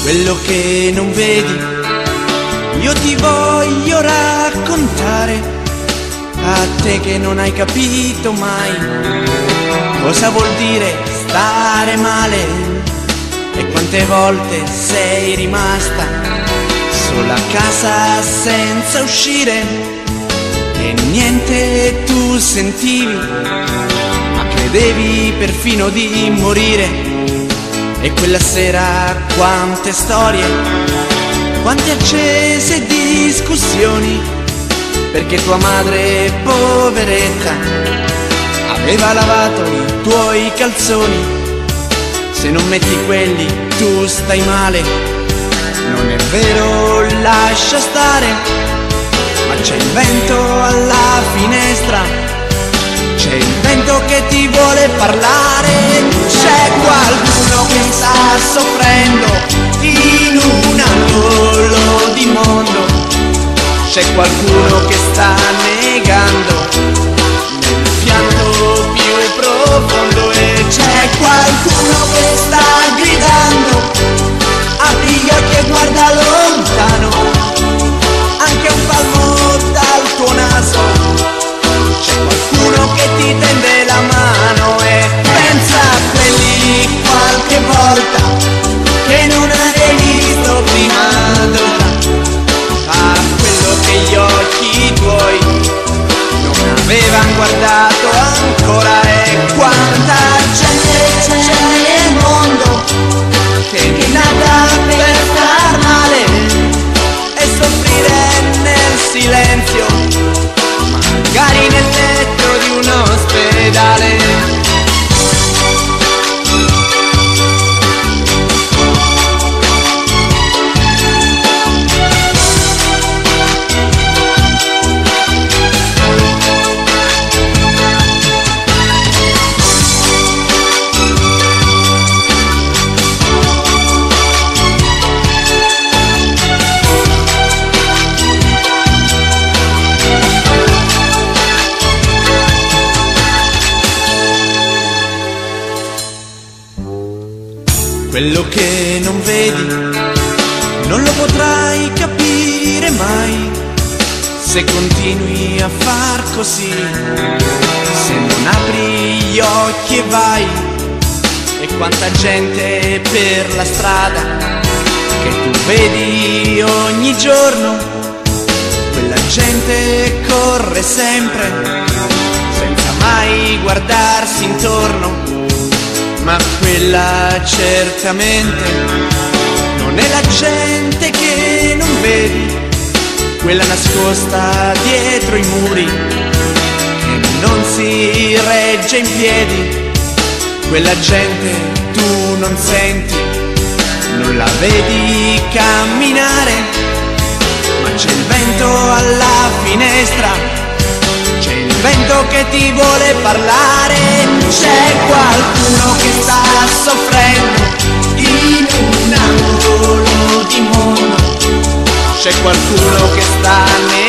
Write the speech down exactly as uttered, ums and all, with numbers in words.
quello che non vedi, io ti voglio raccontare, a te che non hai capito mai cosa vuol dire stare male e quante volte sei rimasta sola a casa senza uscire e niente tu sentivi, ma credevi perfino di morire. E quella sera quante storie, quante accese discussioni, perché tua madre, poveretta, aveva lavato i tuoi calzoni. Se non metti quelli tu stai male, non è vero, lascia stare, ma c'è il vento alla finestra, c'è il vento che ti vuole parlare, c'è qualcuno che sta soffrendo in un angolo di mondo, c'è qualcuno che sta negando nel pianto più profondo e c'è qualcuno che sta gridando, apri gli occhi e guarda lontano, anche un palmo dal tuo naso. C'è qualcuno che ti tende la mano e pensa a quelli qualche volta che non avevi visto prima d'ora, a quello che gli occhi tuoi non avevano guardato ancora. E quanta gente c'è nel mondo che è nata per star male e soffrire nel silenzio, magari nel letto di un ospedale. Quello che non vedi non lo potrai capire mai se continui a far così, se non apri gli occhi e vai. E quanta gente per la strada che tu vedi ogni giorno, quella gente corre sempre senza mai guardarsi intorno, ma quella certamente non è la gente che non vedi, quella nascosta dietro i muri che non si regge in piedi. Quella gente tu non senti, non la vedi camminare, ma c'è il vento alla finestra, c'è il vento che ti vuole parlare, c'è qualcuno che sta soffrendo in un angolo di mondo, c'è qualcuno che sta nel